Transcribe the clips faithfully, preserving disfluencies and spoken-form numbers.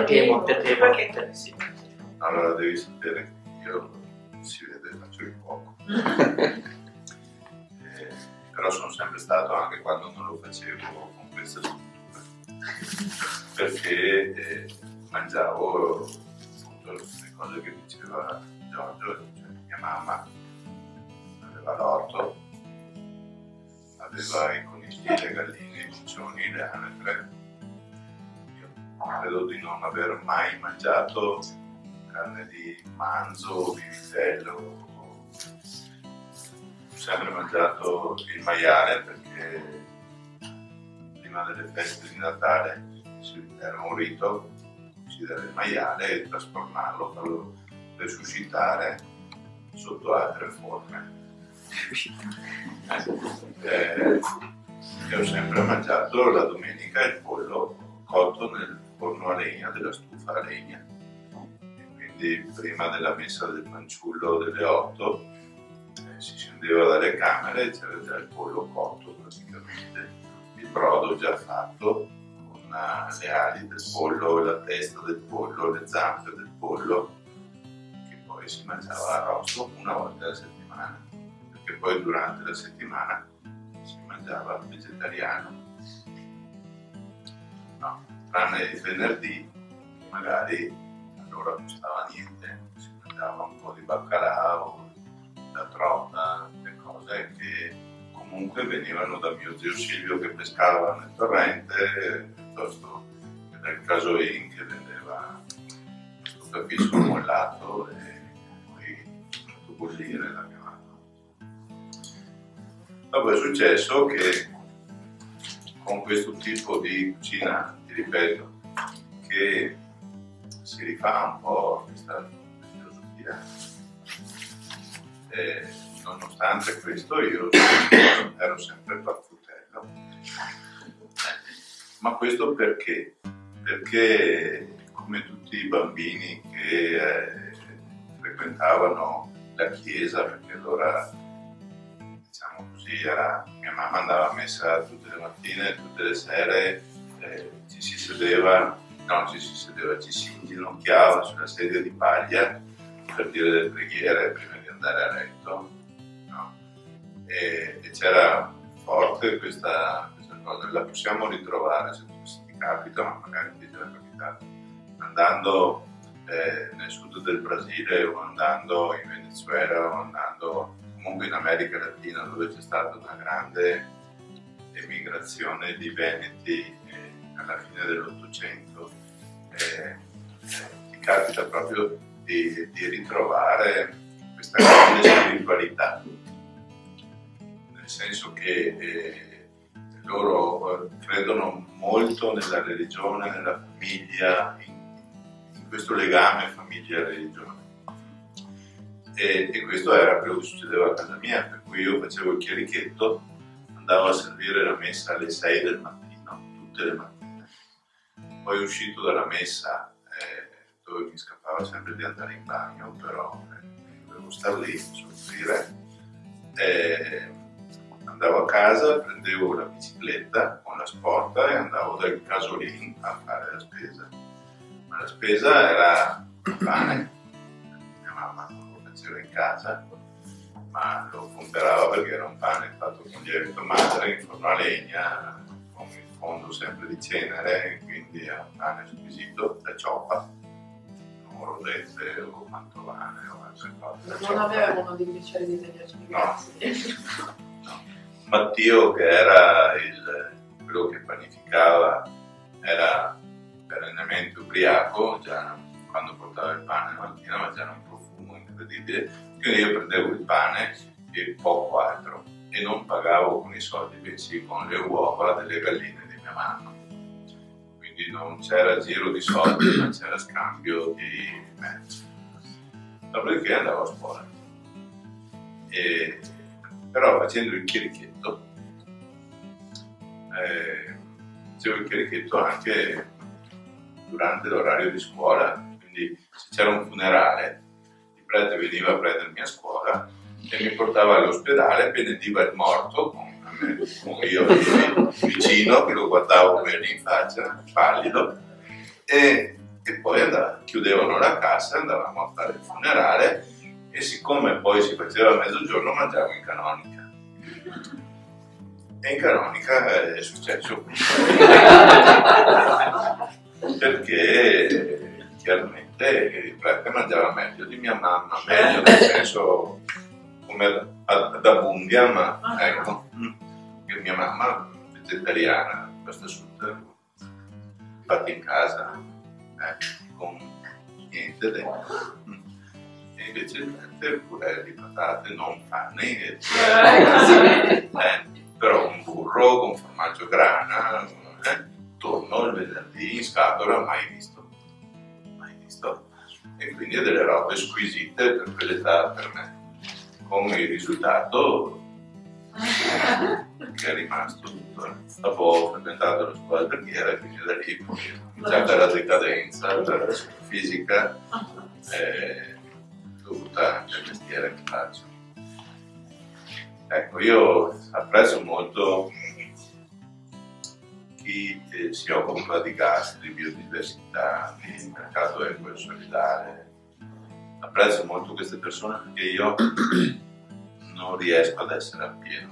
temo, te temo, te temo, sì. Allora devi sapere che io si vede, faccio il poco. eh, però sono sempre stato, anche quando non lo facevo, con questa struttura. Perché eh, mangiavo appunto le cose che diceva Giorgio, cioè mia mamma aveva l'orto, aveva i conigli, le galline, i piccioni, le anatre. Io credo di non aver mai mangiato carne di manzo, di vitello. Ho sempre mangiato il maiale perché prima delle feste di Natale era un rito uccidere il maiale e trasformarlo, farlo resuscitare sotto altre forme. Eh, e ho sempre mangiato la domenica il pollo cotto nel forno a legna della stufa a legna. Quindi prima della messa del fanciullo delle otto eh, si scendeva dalle camere e c'era già il pollo cotto praticamente, il brodo già fatto con uh, le ali del pollo, la testa del pollo, le zampe del pollo, che poi si mangiava arrosto una volta alla settimana, perché poi durante la settimana si mangiava vegetariano, no, tranne il venerdì magari allora costava niente, si mangiava un po' di baccalà o la trota, le cose che comunque venivano da mio zio Silvio che pescava nel torrente, piuttosto che dal casoin che vendeva questo capisco mollato e poi fatto bollire la mia mamma. Dopo è successo che con questo tipo di cucina, ti ripeto, che si rifà un po' a questa filosofia. E nonostante questo io ero sempre barfutello. Ma questo perché? Perché come tutti i bambini che eh, frequentavano la chiesa, perché allora diciamo così era, mia mamma andava a messa tutte le mattine, tutte le sere, eh, ci si sedeva No, ci si sedeva, ci si inginocchiava sulla sedia di paglia per dire le preghiere prima di andare a letto, no? E, e c'era forte questa, questa cosa, la possiamo ritrovare se, se ti capita, ma magari ti è già capitato, andando eh, nel sud del Brasile o andando in Venezuela o andando comunque in America Latina dove c'è stata una grande emigrazione di veneti alla fine dell'Ottocento, eh, ti capita proprio di, di ritrovare questa grande spiritualità, nel senso che eh, loro credono molto nella religione, nella famiglia, in, in questo legame famiglia-religione. E, e questo era quello che succedeva a casa mia, per cui io facevo il chierichetto, andavo a servire la messa alle sei del mattino, tutte le mattine. Poi uscito dalla messa, eh, dove mi scappava sempre di andare in bagno, però eh, dovevo stare lì, soffrire, eh, andavo a casa, prendevo la bicicletta con la sporta e andavo dal casolin a fare la spesa. Ma la spesa era il pane, mia mamma non lo faceva in casa, ma lo comprava perché era un pane fatto con lievito madre in forno a legna, con il fondo sempre di cenere, quindi era un pane squisito da cioppa, o rosette o mantovane o altre cose. Non aveva uno dei piaceri di tagliarci, grazie. No. No. Matteo, che era il, quello che panificava, era perennemente ubriaco, già quando portava il pane la mattina, ma c'era un profumo incredibile, quindi io prendevo il pane e poco altro, e non pagavo con i soldi, bensì con le uova delle galline di mia mamma. Quindi non c'era giro di soldi, ma c'era scambio di merci. Dopodiché andavo a scuola. E, però facendo il chierichetto, eh, facevo il chierichetto anche durante l'orario di scuola, quindi se c'era un funerale, il prete veniva a prendermi a scuola e mi portava all'ospedale, benediva il morto con, me, con io vicino che lo guardavo bene in faccia, pallido, e e poi andava, chiudevano la cassa, andavamo a fare il funerale e siccome poi si faceva a mezzogiorno mangiavo in canonica. E in canonica è successo perché chiaramente il prete mangiava meglio di mia mamma, meglio nel senso come ad Abundia, ma ecco, che mia mamma vegetariana, questa assunta fatta in casa, eh, con niente dentro. E invece il prete pure di patate, non panni, e, eh, però un burro con formaggio grana, eh, tonno il venerdì in scatola, mai visto, mai visto. E quindi delle robe squisite per quell'età per me, con il risultato che è rimasto tutto. Dopo ho frequentato la scuola di preghiera e quindi da lì poi è iniziata la decadenza la fisica eh, dovuta anche al mestiere che faccio. Ecco, io apprezzo molto chi eh, si occupa di gas, di biodiversità, di mercato equo e solidale. Apprezzo molto queste persone perché io non riesco ad essere appieno.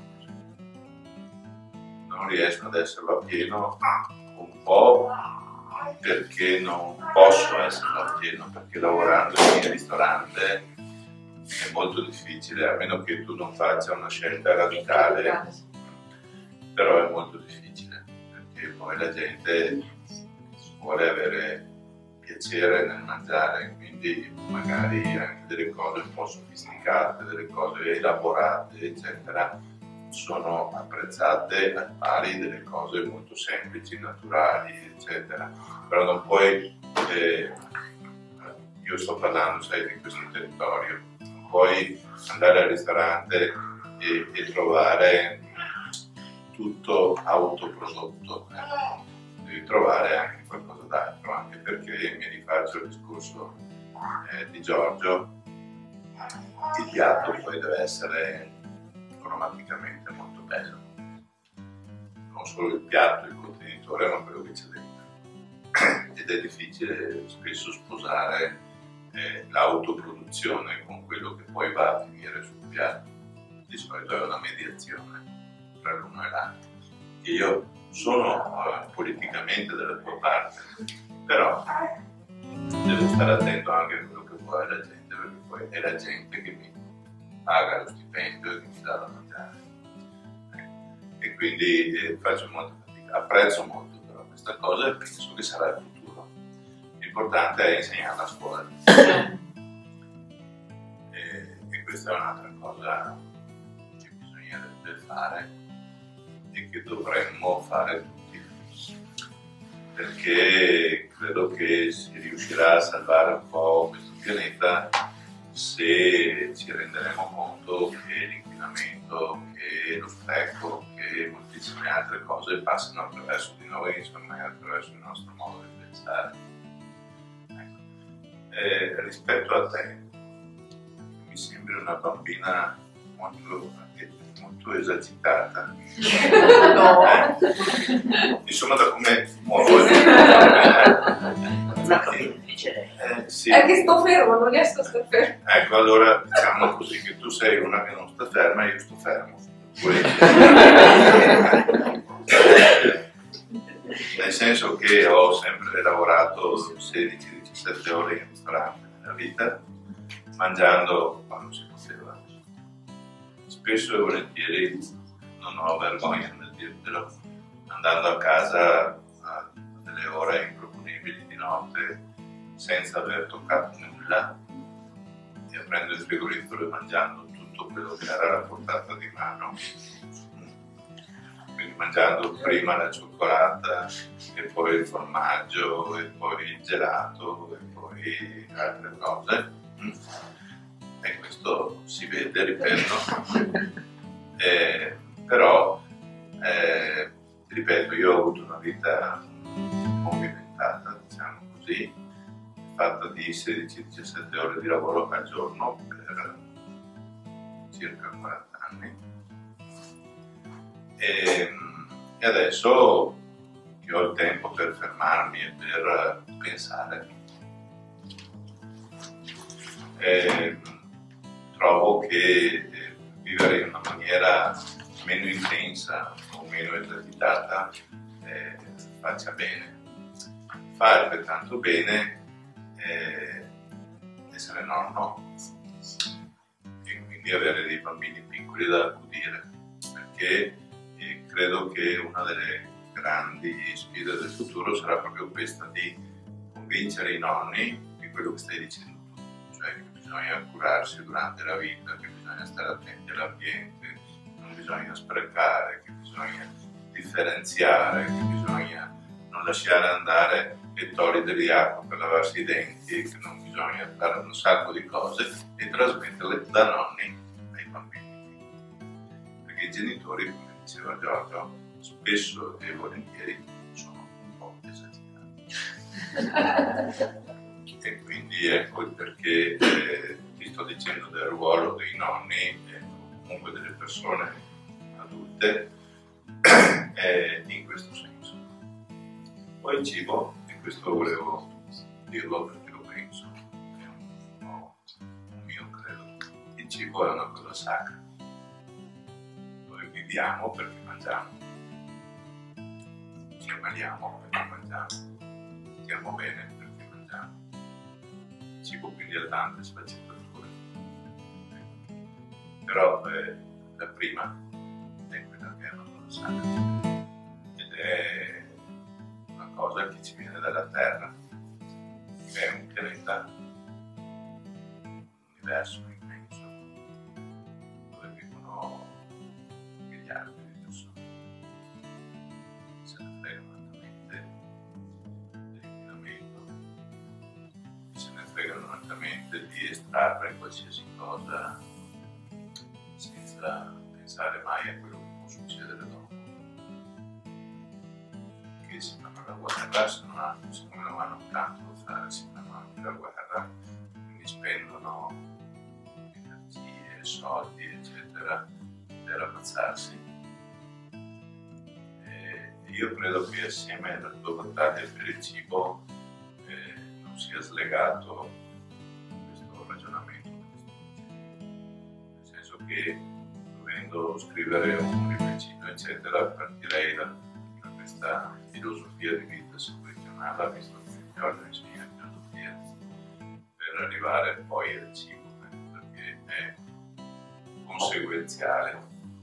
Non riesco ad esserlo appieno un po' perché non posso esserlo appieno, perché lavorando in ristorante è molto difficile, a meno che tu non faccia una scelta radicale, però è molto difficile, perché poi la gente vuole avere piacere nel mangiare, quindi magari anche delle cose un po' sofisticate, delle cose elaborate, eccetera, sono apprezzate al pari delle cose molto semplici, naturali, eccetera. Però non puoi, eh, io sto parlando, sai, di questo territorio, non puoi andare al ristorante e, e trovare tutto autoprodotto, eh. Devi trovare anche qualcosa d'altro, anche perché mi rifaccio il discorso eh, di Giorgio, il piatto poi deve essere cromaticamente molto bello, non solo il piatto, il contenitore, ma quello che c'è dentro, ed è difficile spesso sposare eh, l'autoproduzione con quello che poi va a finire sul piatto. Di solito è una mediazione tra l'uno e l'altro. Io sono uh, politicamente dalla tua parte, però devo stare attento anche a quello che vuole la gente, perché poi è la gente che mi paga lo stipendio e che mi dà da mangiare. E quindi eh, faccio molta fatica, apprezzo molto però questa cosa e penso che sarà il futuro. L'importante è insegnare a scuola. E, e questa è un'altra cosa che bisognerebbe fare e che dovremmo fare tutti, perché credo che si riuscirà a salvare un po' questo pianeta se ci renderemo conto che l'inquinamento, che lo spreco, che moltissime altre cose passano attraverso di noi, insomma, attraverso il nostro modo di pensare. Ecco. Eh, rispetto a te, mi sembri una bambina molto, molto esercitata. No. Eh? Insomma, da come muovo È difficile. eh, sì. È che sto fermo, non riesco a stare fermo. Ecco, allora diciamo così che tu sei una che non sta ferma e io sto fermo. Nel senso che ho sempre lavorato sedici diciassette ore in ristorante nella vita, mangiando quando si poteva. Spesso e volentieri, non ho vergogna nel dirtelo, andando a casa a delle ore improponibili di notte senza aver toccato nulla e aprendo il frigorifero e mangiando tutto quello che era alla portata di mano. Quindi mangiando prima la cioccolata e poi il formaggio e poi il gelato e poi altre cose. E questo si vede, ripeto. Eh, però, eh, ripeto, io ho avuto una vita movimentata, diciamo così, fatta di sedici diciassette ore di lavoro al giorno per circa quaranta anni. E, e adesso che ho il tempo per fermarmi e per pensare, Eh, trovo che eh, vivere in una maniera meno intensa o meno esercitata eh, faccia bene. Fa altrettanto bene eh, essere nonno e quindi avere dei bambini piccoli da accudire, perché eh, credo che una delle grandi sfide del futuro sarà proprio questa di convincere i nonni di quello che stai dicendo tu, cioè che bisogna curarsi durante la vita, che bisogna stare attenti all'ambiente, non bisogna sprecare, che bisogna differenziare, che bisogna non lasciare andare ettolitri di acqua per lavarsi i denti, che non bisogna fare un sacco di cose e trasmetterle da nonni ai bambini. Perché i genitori, come diceva Giorgio, spesso e volentieri sono un po' esagerati. E quindi ecco il perché eh, ti sto dicendo del ruolo dei nonni e comunque delle persone adulte eh, in questo senso. Poi il cibo, e questo volevo dirlo perché lo penso, è un, po' un mio credo. Il cibo è una cosa sacra. Noi viviamo perché mangiamo, ci ammaliamo perché mangiamo, stiamo bene perché mangiamo. Il cibo quindi ha tante sfaccettature. Però eh, la prima è quella che è una cosa sacra. Ed è una cosa che ci viene dalla Terra, che è un pianeta, un universo immenso, dove vivono miliardi di persone. Se ne fregano altamente dell'inquinamento, se ne fregano altamente di estrarre qualsiasi cosa senza pensare mai a quello che può succedere dopo. Che si fanno la guerra, se non hanno, siccome non hanno tanto da fare, si fanno anche la guerra, quindi spendono energie, soldi, eccetera, per ammazzarsi. E io credo che assieme alla tua battaglia per il cibo eh, non sia slegato questo ragionamento, nel senso che dovendo scrivere un libricino, eccetera, partirei da questa filosofia di vita, se puoi chiamarla, visto che Giorgio insegna filosofia, per arrivare poi al cibo, perché è conseguenziale.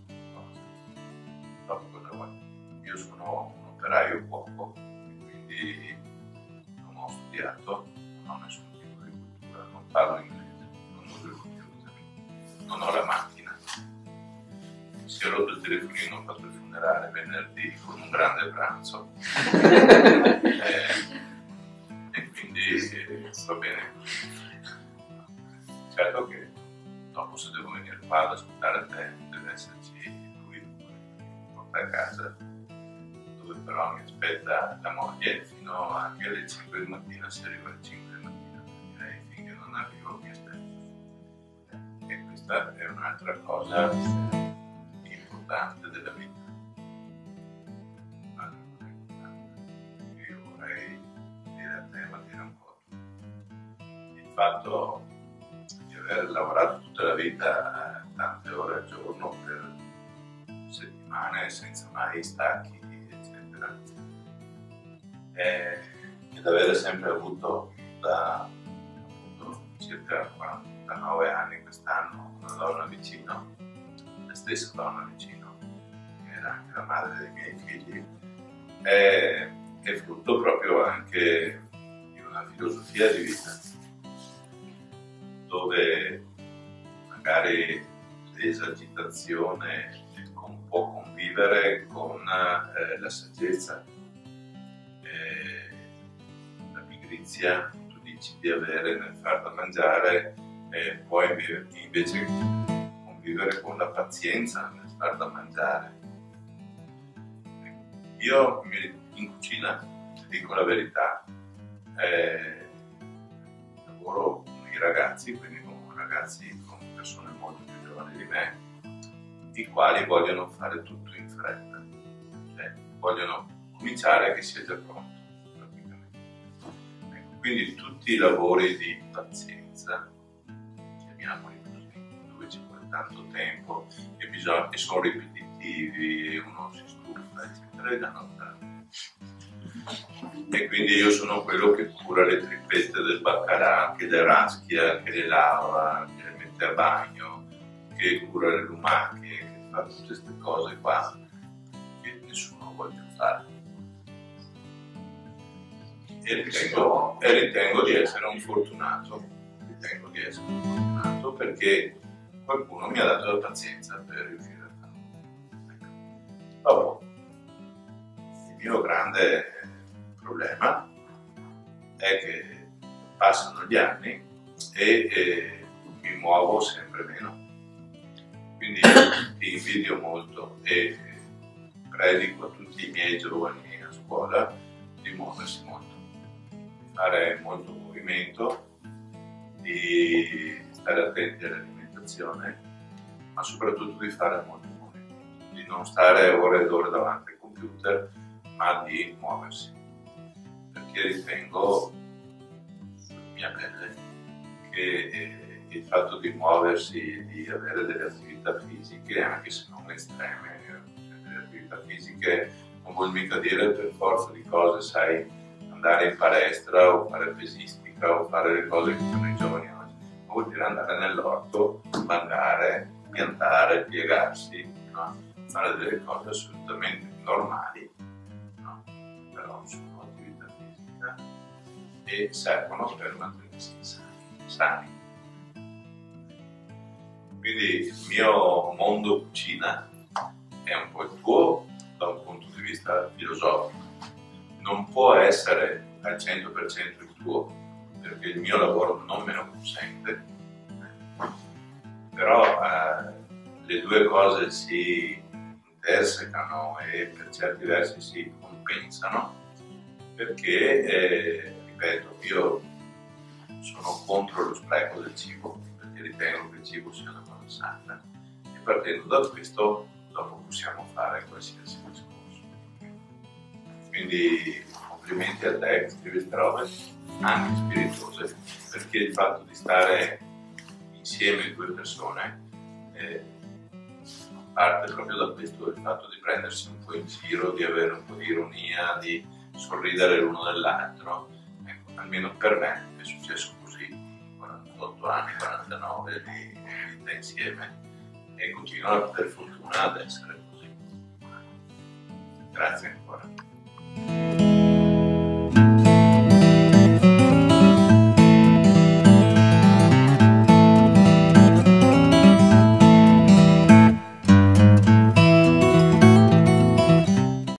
Dopo cosa vuoi? Io sono un operaio cuoco, quindi non ho studiato, non ho nessun tipo di cultura, non parlo inglese, non uso il computer, non ho la macchina. Si è rotto il telefonino, ho fatto il funerale venerdì con un grande pranzo eh, e quindi eh, va bene. Certo che dopo, se devo venire qua ad ascoltare te, deve esserci lui che porta a casa, dove però mi aspetta la moglie fino anche alle cinque di mattina. Se arriva alle cinque di mattina, direi finché non arrivo mi aspetta. E questa è un'altra cosa importante della vita. Ma non è importante. Io vorrei dire a te, ma dire un po' tu. Il fatto di aver lavorato tutta la vita tante ore al giorno per settimane senza mai stacchi, eccetera, e, ed avere sempre avuto da appunto circa quarantanove anni quest'anno una donna vicino, la stessa donna vicino, che era anche la madre dei miei figli, è, è frutto proprio anche di una filosofia di vita, dove magari l'esagitazione può convivere con eh, la saggezza, eh, la pigrizia, tu dici di avere nel far da mangiare, eh, puoi invece convivere con la pazienza nel far da mangiare. Io in cucina, ti dico la verità, eh, lavoro con i ragazzi, quindi con ragazzi, con persone molto più giovani di me, i quali vogliono fare tutto in fretta, cioè vogliono cominciare che sia già pronto praticamente. Ecco, Quindi tutti i lavori di pazienza, chiamiamoli così, dove ci vuole tanto tempo e, bisogna, e sono ripetitivi e uno si stufa, eccetera, e danno tanto. E quindi io sono quello che cura le trippette del baccarà, che le raschia, che le lava, che le mette a bagno, che cura le lumache, che fa tutte queste cose qua che nessuno vuole più fare. E ritengo, e ritengo di essere un fortunato, ritengo di essere un fortunato perché qualcuno mi ha dato la pazienza per riuscire a farlo. Ecco. Dopo, il mio grande problema è che passano gli anni e, e mi muovo sempre meno. Quindi ti invidio molto e predico a tutti i miei giovani a scuola di muoversi molto, di fare molto movimento, di stare attenti all'alimentazione, ma soprattutto di fare molto movimento, di non stare ore ed ore davanti al computer, ma di muoversi. Perché ritengo sulla mia pelle che eh, il fatto di muoversi e di avere delle attività fisiche, anche se non estreme, cioè delle attività fisiche non vuol mica dire per forza di cose, sai, andare in palestra o fare pesistica o fare le cose che fanno i giovani oggi, ma vuol dire andare nell'orto, mandare, piantare, piegarsi, no? Fare delle cose assolutamente normali, no? Però sono attività fisica e servono per mantenersi sani, sani. Quindi il mio mondo cucina è un po' il tuo da un punto di vista filosofico. Non può essere al cento per cento il tuo, perché il mio lavoro non me lo consente. Però eh, le due cose si intersecano e per certi versi si compensano, perché, eh, ripeto, io sono contro lo spreco del cibo, perché ritengo che il cibo sia una cosa sacra, e partendo da questo dopo possiamo fare qualsiasi discorso. Quindi complimenti a te che scrivi queste robe, anche spirituose, perché il fatto di stare insieme due persone eh, parte proprio da questo, il fatto di prendersi un po' in giro, di avere un po' di ironia, di sorridere l'uno dell'altro. Ecco, almeno per me è successo così, quarantotto anni, quarantanove di vita insieme, e continuo per fortuna ad essere così. Grazie ancora.